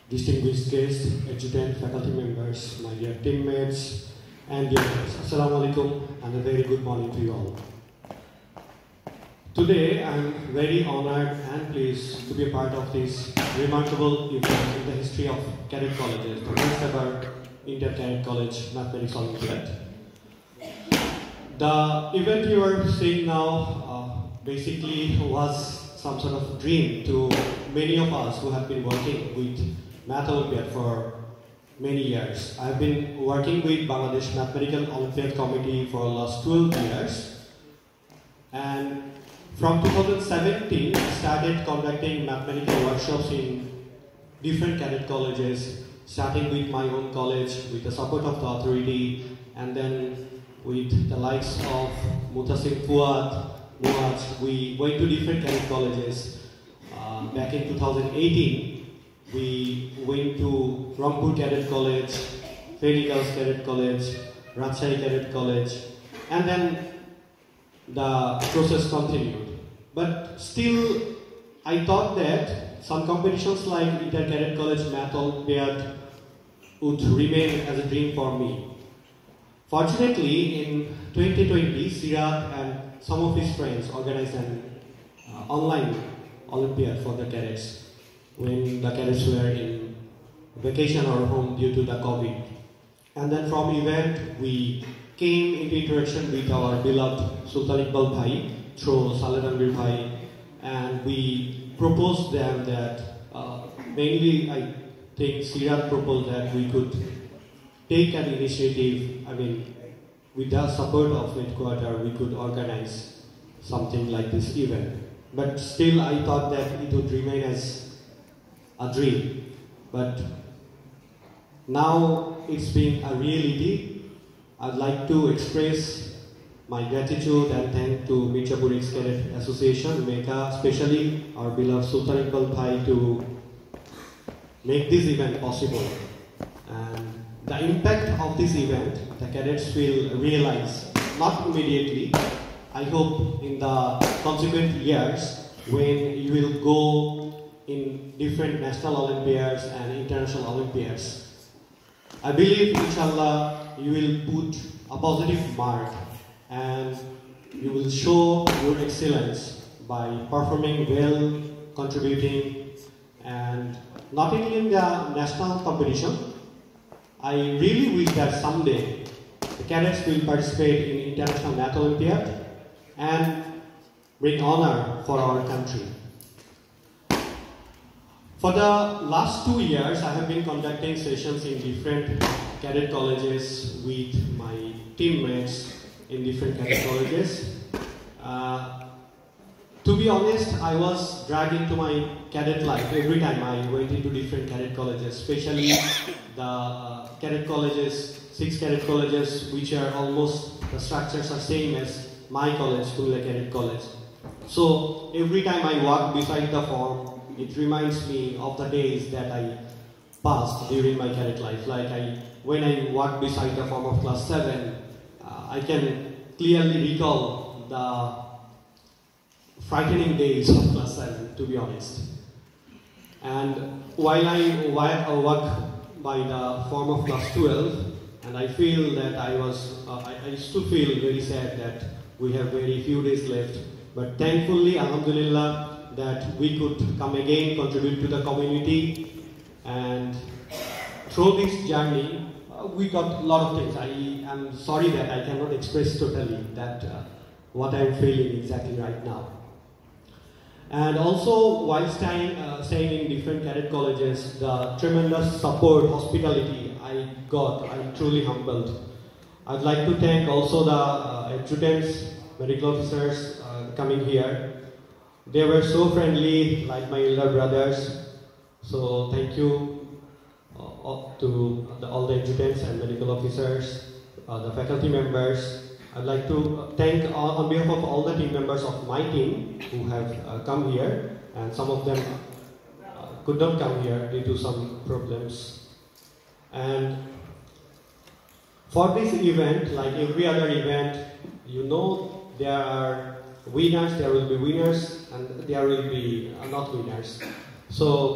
distinguished guests, adjutant, faculty members, my dear teammates, and dear friends. Assalamu alaikum and a very good morning to you all. Today, I am very honored and pleased to be a part of this remarkable event in the history of cadet colleges, the first ever Inter-Cadet College Mathematics Olympiad. The event you are seeing now basically was some sort of dream to many of us who have been working with Math Olympiad for many years. I have been working with Bangladesh Mathematical Olympiad Committee for the last 12 years, and from 2017 I started conducting mathematical workshops in different cadet colleges, starting with my own college with the support of the authority, and then with the likes of Mutasim Fuad, Muaz, we went to different cadet colleges. Back in 2018, we went to Rangpur Cadet College, Fairy Girls Cadet College, Rajshahi Cadet College, and then the process continued. But still, I thought that some competitions like Inter-Cadet College Math Olympiad would remain as a dream for me. Fortunately, in 2020, Sirat and some of his friends organized an online Olympiad for the cadets when the cadets were in vacation or home due to the COVID. And then from event, we came into interaction with our beloved Sultan Iqbal Bhai through Saleh Ranveer Bhai, and we proposed them that, mainly I think Sirat proposed that we could take an initiative, with the support of headquarter, we could organize something like this event. But still, I thought that it would remain as a dream. But now it's been a reality. I'd like to express my gratitude and thanks to Mirjapur Cadet Association, MECA, especially our beloved Sultan Iqbal Bhai, to make this event possible. And the impact of this event, the cadets will realize, not immediately, I hope in the consequent years when you will go in different national Olympiads and international Olympiads. I believe, inshallah, you will put a positive mark and you will show your excellence by performing well, contributing, and not only in the national competition. I really wish that someday the cadets will participate in International Math Olympiad and bring honor for our country. For the last 2 years, I have been conducting sessions in different cadet colleges with my teammates in different cadet colleges. To be honest, I was dragged into my cadet life every time I went into different cadet colleges, especially the cadet colleges, 6 cadet colleges, which are almost, the structures are same as my college, Kumla Cadet College. So every time I walk beside the form, it reminds me of the days that I passed during my cadet life. Like when I walk beside the form of class 7, I can clearly recall the frightening days of class 7, to be honest. And while I walk by the form of class 12, and I feel that I used to feel very sad that we have very few days left. But thankfully, alhamdulillah, that we could come again, contribute to the community, and through this journey, we got a lot of things. I am sorry that I cannot express totally that what I am feeling exactly right now. And also, while staying in different cadet colleges, the tremendous support, hospitality I got, I'm truly humbled. I'd like to thank also the adjutants, medical officers coming here. They were so friendly, like my elder brothers. So thank you to all the adjutants and medical officers, the faculty members. I'd like to thank on behalf of all the team members of my team who have come here, and some of them could not come here due to some problems. And for this event, like every other event, you know there are winners, there will be winners, and there will be not winners. So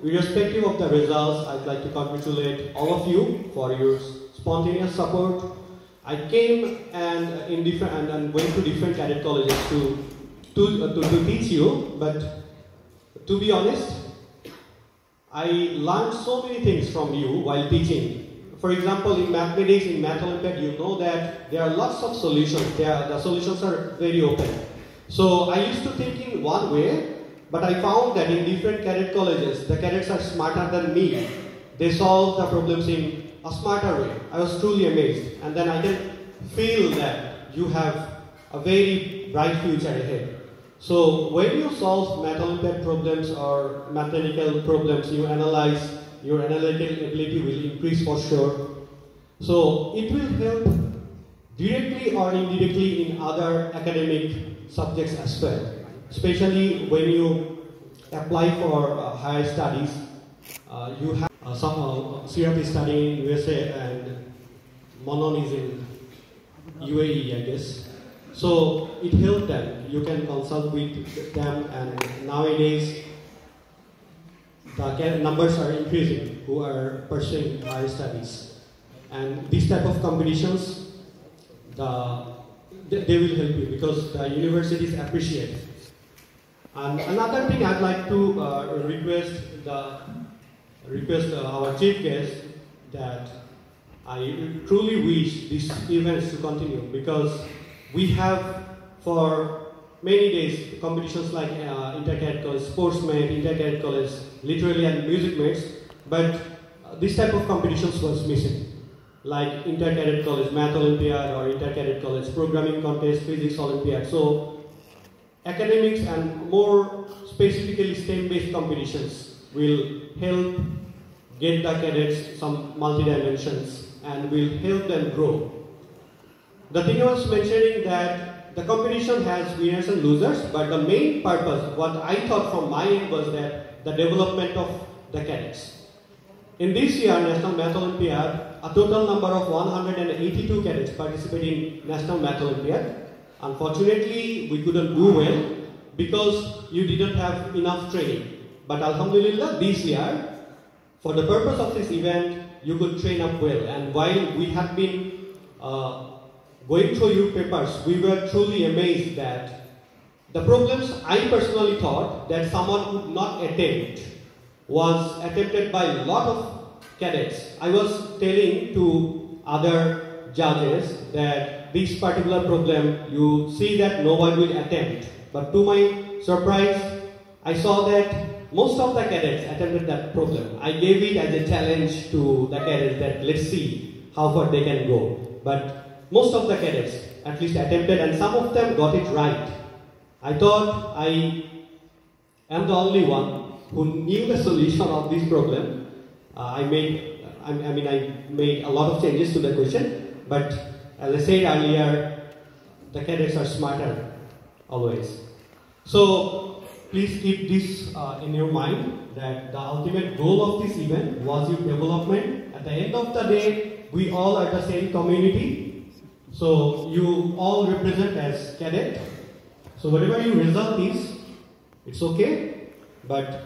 irrespective of the results, I'd like to congratulate all of you for your spontaneous support. I came and went to different cadet colleges to teach you, but to be honest, I learned so many things from you while teaching. For example, in mathematics, in Math Olympiad, you know that there are lots of solutions. The solutions are very open. So I used to think in one way, but I found that in different cadet colleges, the cadets are smarter than me. They solve the problems in a smarter way. I was truly amazed. And then I can feel that you have a very bright future ahead. So when you solve Math Olympiad problems or mathematical problems, you analyze, your analytical ability will increase for sure. So it will help directly or indirectly in other academic subjects as well. Especially when you apply for higher studies, you have Sirap is studying in USA and Monon is in UAE, I guess. So it helped them. You can consult with them, and nowadays the numbers are increasing who are pursuing higher studies. And these type of competitions, they will help you because the universities appreciate it. And another thing I'd like to request our chief guest that I truly wish these events to continue, because we have for many days competitions like Inter-Cadet College Sportsman, Inter-Cadet College Literary and Music Mates, but this type of competitions was missing, like Inter-Cadet College Math Olympiad or Inter-Cadet College Programming Contest, Physics Olympiad. So academics and more specifically STEM-based competitions will help get the cadets some multi-dimensions and will help them grow. The thing I was mentioning that the competition has winners and losers, but the main purpose, what I thought from my end, was that the development of the cadets. In this year, National Math Olympiad, a total number of 182 cadets participated in National Math Olympiad. Unfortunately, we couldn't do well because you didn't have enough training. But Alhamdulillah, this year, for the purpose of this event, you could train up well. And while we had been going through your papers, we were truly amazed that the problems I personally thought that someone could not attempt was attempted by a lot of cadets. I was telling to other judges that this particular problem, you see that no one will attempt. But to my surprise, I saw that most of the cadets attempted that problem. I gave it as a challenge to the cadets that let's see how far they can go. But most of the cadets at least attempted, and some of them got it right. I thought I am the only one who knew the solution of this problem. I made a lot of changes to the question, but as I said earlier, the cadets are smarter always. So please keep this in your mind, that the ultimate goal of this event was your development. At the end of the day, we all are the same community. So you all represent as cadet. So whatever your result is, it's okay, but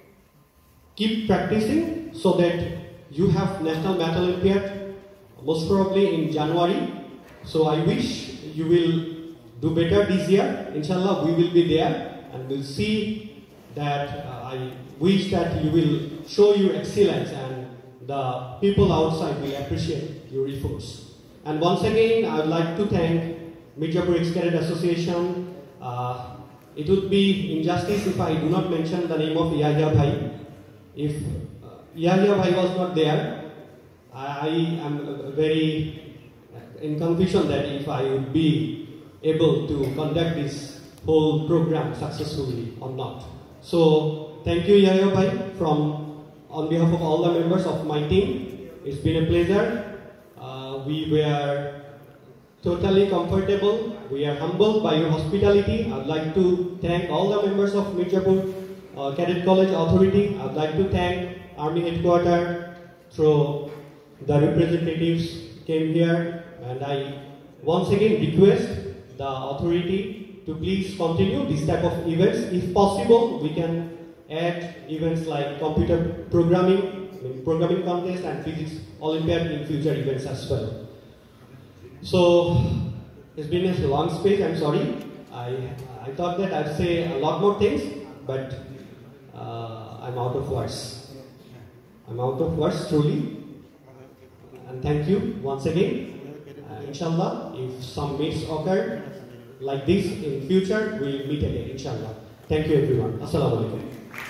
keep practicing so that you have National Math Olympiad most probably in January. So I wish you will do better this year. Inshallah, we will be there and we'll see that. I wish that you will show your excellence and the people outside will appreciate your efforts. And once again, I would like to thank Mirzapur Ex-Cadet Association. It would be injustice if I do not mention the name of Yahya Bhai. If Yahya Bhai was not there, I am very in confusion that if I would be able to conduct this whole program successfully or not. So thank you, Yahya Bhai, on behalf of all the members of my team. It's been a pleasure. We were totally comfortable. We are humbled by your hospitality. I'd like to thank all the members of Mirzapur Cadet College Authority. I'd like to thank Army Headquarters through the representatives came here, and I once again request the authority to please continue this type of events. If possible, we can at events like computer programming, programming contest and physics Olympiad in future events as well. So it's been a long speech, I'm sorry. I thought that I'd say a lot more things, but I'm out of words. I'm out of words truly. And thank you once again. Inshallah, if some meets occur like this in future, we'll meet again, inshallah. Thank you everyone. Assalamu alaikum.